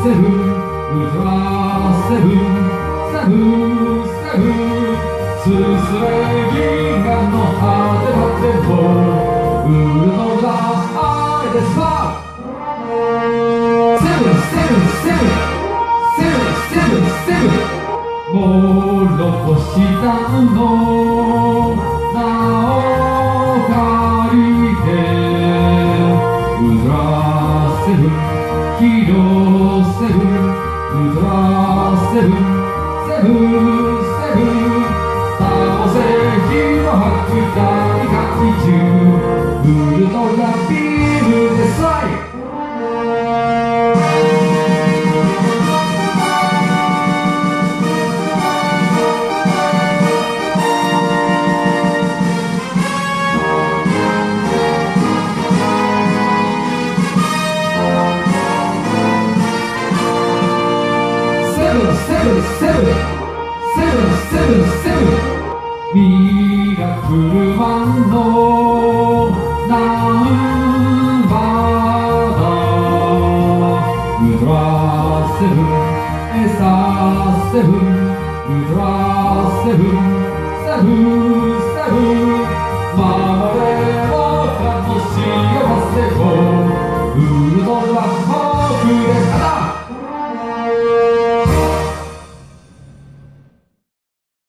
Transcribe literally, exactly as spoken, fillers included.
セブンウルトラセブンセブンセブンすすれ銀河の果て果てをウルトラアイですかセブンセブンセブンセブンセブンセブンもろこしたの名を借りてウルトラセブンヒーローセブンウルトラセブンセブンセブン倒せ火の吐く大怪獣ウルトラビームでさえセブンセブンセブンセブンセブンミラクルマンのナンバーだウルトラセブンエサセブンウルトラセブンセブンセブン